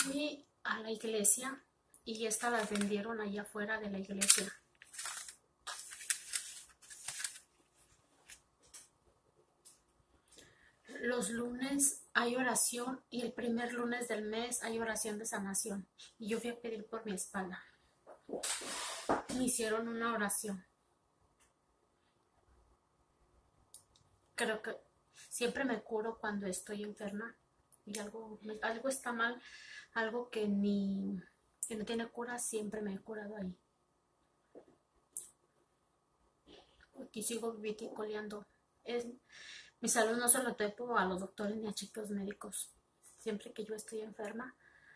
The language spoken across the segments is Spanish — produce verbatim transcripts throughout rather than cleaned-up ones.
Fui a la iglesia y estas las vendieron allá afuera de la iglesia. Los lunes hay oración y el primer lunes del mes hay oración de sanación. Y yo fui a pedir por mi espalda. Me hicieron una oración. Creo que siempre me curo cuando estoy enferma y algo, algo está mal, algo que ni que no tiene cura, siempre me he curado ahí. Aquí sigo viticoleando. Es, mi salud no se lo debo a los doctores ni a chicos médicos. Siempre que yo estoy enferma,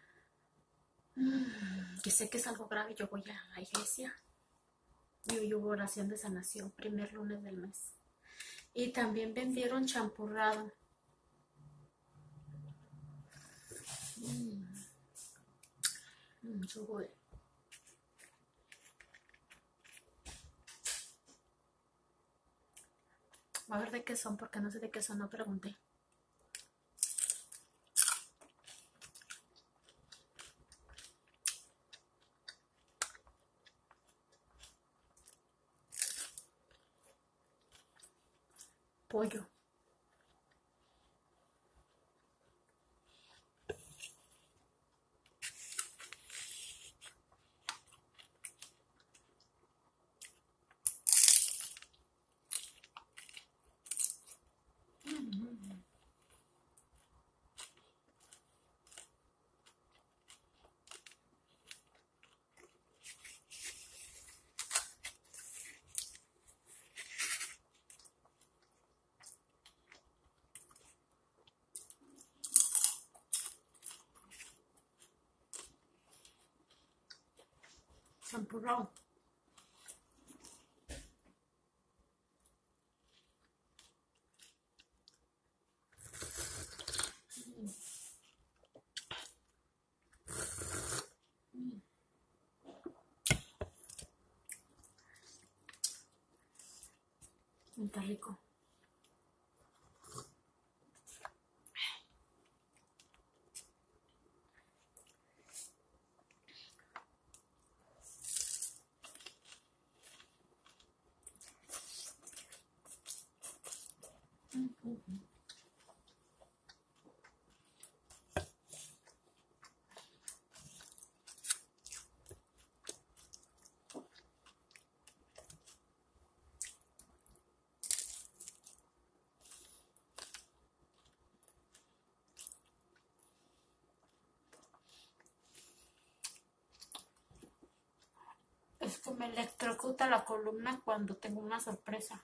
mmm, que sé que es algo grave, yo voy a la iglesia y hoy hubo oración de sanación, primer lunes del mes. Y también vendieron champurrado. Mmm, mmm, jugo de... A ver de qué son, porque no sé de qué son, no pregunté. Pollo. Champurrado. Está rico. Es que me electrocuta la columna cuando tengo una sorpresa.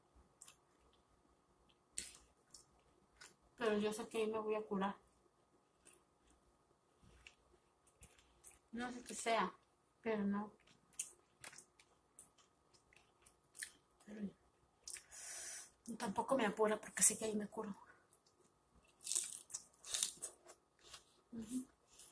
Pero yo sé que ahí me voy a curar. No sé qué sea, pero no. Pero tampoco me apura porque sé que ahí me curo. Uh-huh.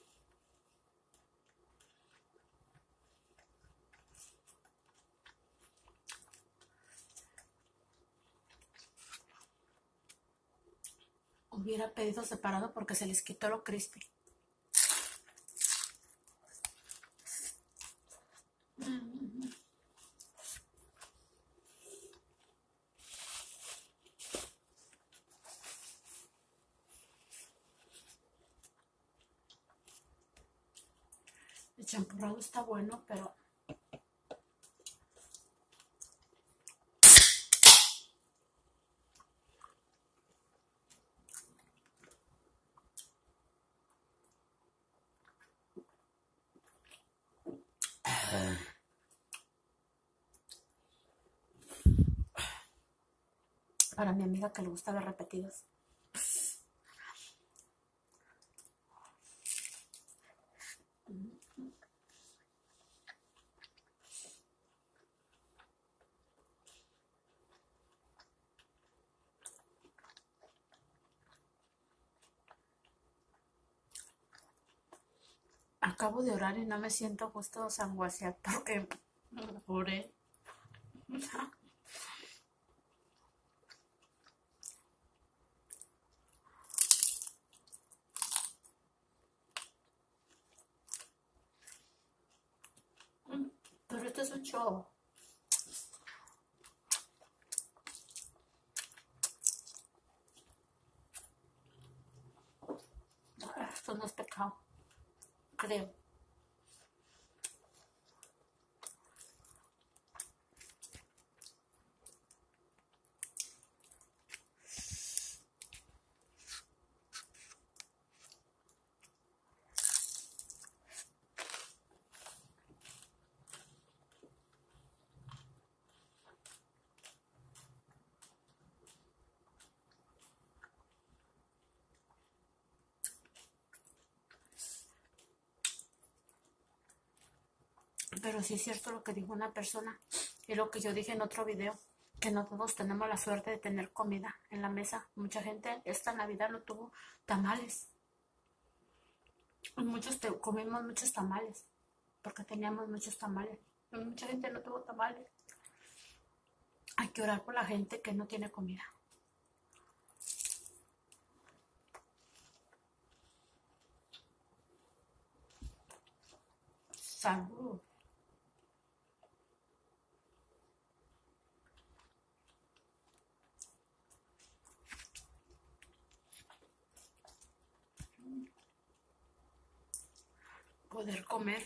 Hubiera pedido separado porque se les quitó lo crispy. Mm-hmm. El champurrado está bueno, pero para mi amiga que le gusta ver repetidos. Acabo de orar y no me siento a gusto sanguasear porque oré. mucho. Esto no es pecado, creo. Pero sí es cierto lo que dijo una persona y lo que yo dije en otro video, que no todos tenemos la suerte de tener comida en la mesa. Mucha gente esta Navidad no tuvo tamales. Muchos te, comimos muchos tamales, porque teníamos muchos tamales. Mucha gente no tuvo tamales. Hay que orar por la gente que no tiene comida. Salud. Poder comer.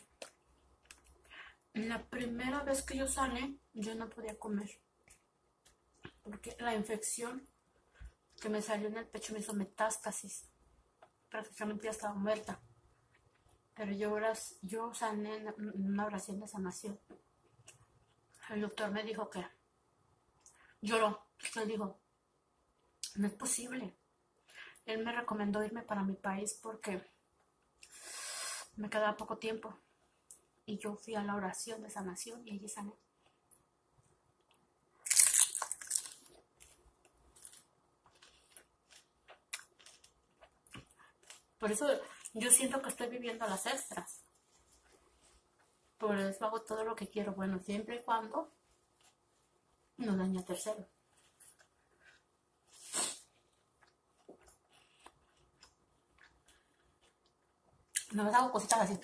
La primera vez que yo sané, yo no podía comer. Porque la infección que me salió en el pecho me hizo metástasis. Prácticamente ya estaba muerta. Pero yo, oras, yo sané en una oración de sanación. El doctor me dijo que lloró. Él dijo, no es posible. Él me recomendó irme para mi país porque me quedaba poco tiempo. Y yo fui a la oración de sanación y allí sané. Por eso yo siento que estoy viviendo a las extras. Por eso hago todo lo que quiero. Bueno, siempre y cuando no dañe a tercero. No me hago cositas así.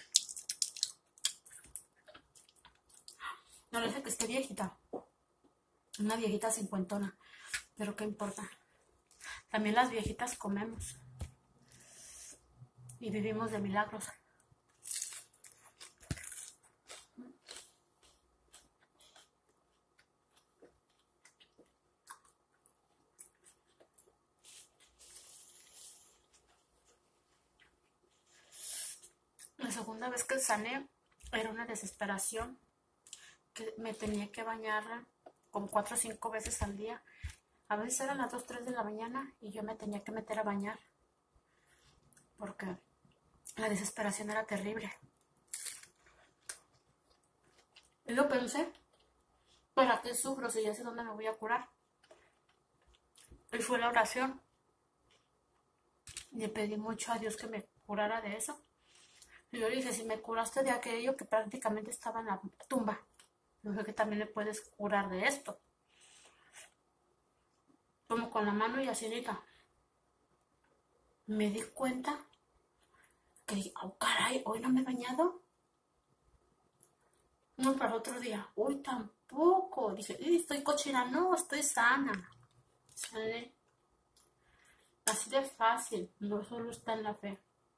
No le sé que esté viejita. Una viejita cincuentona. Pero qué importa. También las viejitas comemos. Y vivimos de milagros. La segunda vez que sané era una desesperación. Que me tenía que bañar como cuatro o cinco veces al día. A veces eran las dos, tres de la mañana y yo me tenía que meter a bañar. Porque la desesperación era terrible. Y yo pensé, ¿para qué sufro si ya sé dónde me voy a curar? Y fue la oración. Le pedí mucho a Dios que me curara de eso. Y yo le dije, si me curaste de aquello que prácticamente estaba en la tumba, yo dije que también me puedes curar de esto. Como con la mano y asinita. Me di cuenta que dije, oh caray, hoy no me he bañado. No, para otro día, hoy tampoco. Dije, estoy cochina, no, estoy sana. ¿Sale? Así de fácil, no solo está en la fe.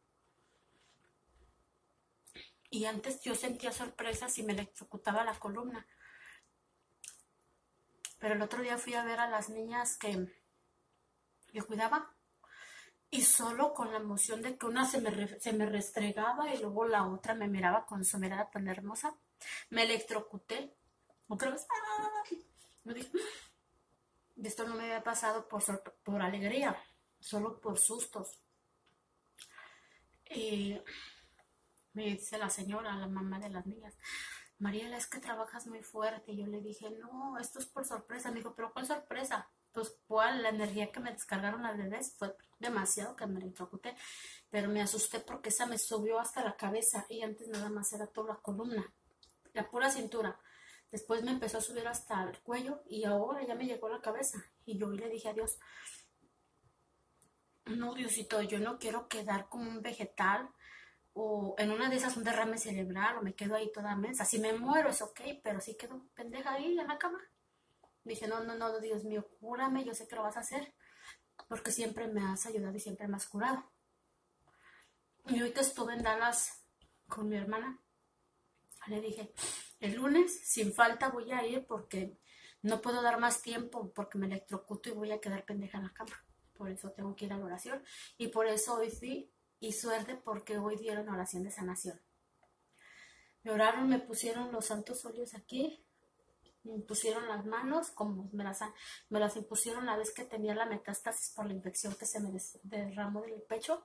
Y antes yo sentía sorpresas y me electrocutaba la columna. Pero el otro día fui a ver a las niñas que yo cuidaba. Y solo con la emoción de que una se me, re, se me restregaba y luego la otra me miraba con su mirada tan hermosa, me electrocuté. Otra vez, ¡ah! Me dije, esto no me había pasado por, por alegría, solo por sustos. Y me dice la señora, la mamá de las niñas, Mariela, es que trabajas muy fuerte. Y yo le dije, no, esto es por sorpresa. Me dijo, ¿pero cuál sorpresa? Pues cuál, la energía que me descargaron las bebés fue demasiado que me electrocuté. Pero me asusté porque esa me subió hasta la cabeza y antes nada más era toda la columna, la pura cintura. Después me empezó a subir hasta el cuello y ahora ya me llegó a la cabeza. Y yo le dije a Dios, no, Diosito, yo no quiero quedar como un vegetal o en una de esas un derrame cerebral o me quedo ahí toda mensa. Si me muero es ok, pero si quedo pendeja ahí en la cama. Dije, no, no, no, Dios mío, cúrame, yo sé que lo vas a hacer, porque siempre me has ayudado y siempre me has curado. Y hoy que estuve en Dallas con mi hermana, le dije, el lunes sin falta voy a ir porque no puedo dar más tiempo porque me electrocuto y voy a quedar pendeja en la cama. Por eso tengo que ir a la oración. Y por eso hoy fui, y suerte porque hoy dieron oración de sanación. Me oraron, me pusieron los santos óleos aquí, me pusieron las manos, como me las, me las impusieron la vez que tenía la metástasis por la infección que se me des, derramó del pecho.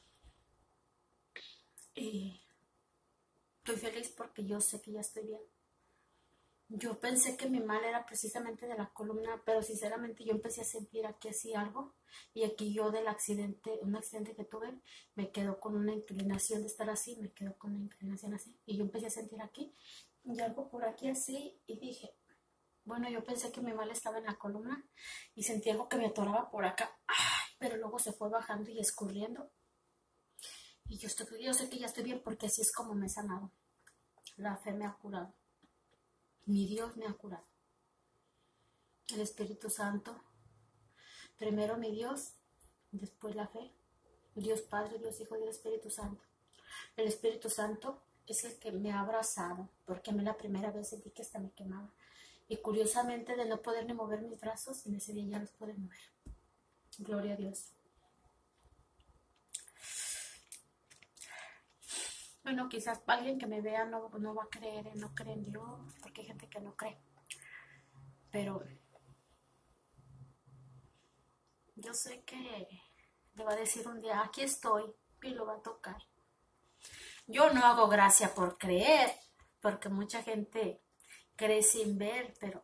Y estoy feliz porque yo sé que ya estoy bien. Yo pensé que mi mal era precisamente de la columna, pero sinceramente yo empecé a sentir aquí así algo. Y aquí yo del accidente, un accidente que tuve, me quedó con una inclinación de estar así, me quedó con una inclinación así. Y yo empecé a sentir aquí y algo por aquí así y dije, bueno, yo pensé que mi mal estaba en la columna y sentí algo que me atoraba por acá. Ay, pero luego se fue bajando y escurriendo. Y yo, estoy, yo sé que ya estoy bien porque así es como me he sanado. La fe me ha curado. Mi Dios me ha curado. El Espíritu Santo. Primero mi Dios, después la fe. Dios Padre, Dios Hijo y el Espíritu Santo. El Espíritu Santo es el que me ha abrazado, porque a mí la primera vez sentí que hasta me quemaba. Y curiosamente de no poder ni mover mis brazos, en ese día ya los pude mover. Gloria a Dios. Bueno, quizás alguien que me vea no, no va a creer, no cree en Dios, porque hay gente que no cree. Pero yo sé que le va a decir un día, aquí estoy, y lo va a tocar. Yo no hago gracia por creer, porque mucha gente cree sin ver, pero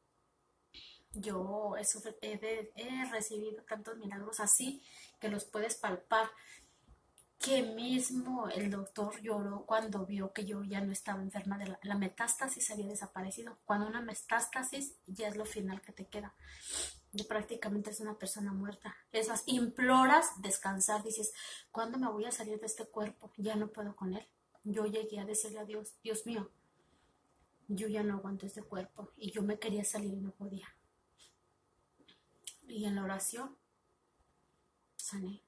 yo he, he, he recibido tantos milagros así que los puedes palpar. Que mismo el doctor lloró cuando vio que yo ya no estaba enferma de la, la metástasis había desaparecido. Cuando una metástasis ya es lo final que te queda. Y prácticamente es una persona muerta. Es más, imploras descansar. Dices, ¿cuándo me voy a salir de este cuerpo? Ya no puedo con él. Yo llegué a decirle a Dios, Dios mío, yo ya no aguanto este cuerpo. Y yo me quería salir y no podía. Y en la oración sané.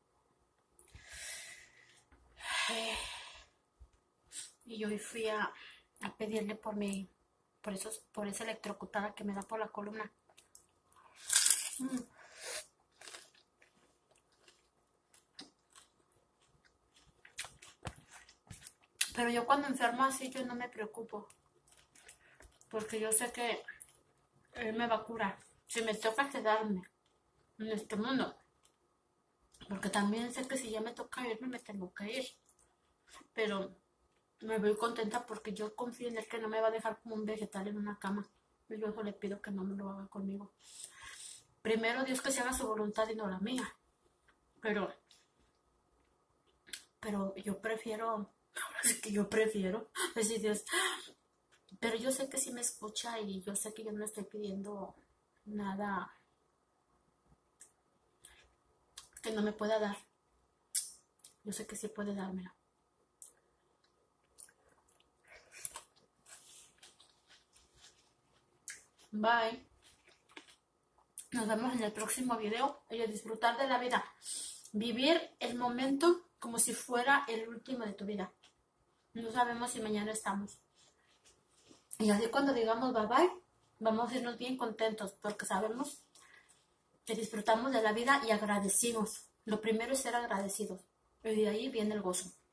Eh, y yo fui a, a pedirle por mi, por esos, por esa electrocutada que me da por la columna. Mm. Pero yo cuando enfermo así yo no me preocupo, porque yo sé que Él me va a curar. Si me toca quedarme en este mundo, porque también sé que si ya me toca irme me tengo que ir. Pero me voy contenta porque yo confío en Él que no me va a dejar como un vegetal en una cama. Y luego le pido que no me lo haga conmigo. Primero Dios que se haga su voluntad y no la mía. Pero, pero yo prefiero, ahora sí que yo prefiero, decir Dios, pero yo sé que sí me escucha y yo sé que yo no le estoy pidiendo nada que no me pueda dar. Yo sé que sí puede dármelo. Bye. Nos vemos en el próximo video. Y a disfrutar de la vida. Vivir el momento como si fuera el último de tu vida. No sabemos si mañana estamos. Y así cuando digamos bye bye, vamos a irnos bien contentos porque sabemos que disfrutamos de la vida y agradecidos. Lo primero es ser agradecidos. Y de ahí viene el gozo.